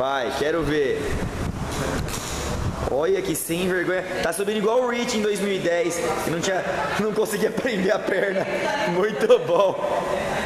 Vai, quero ver. Olha que sem vergonha. Tá subindo igual o Rich em 2010, que não conseguia prender a perna. Muito bom.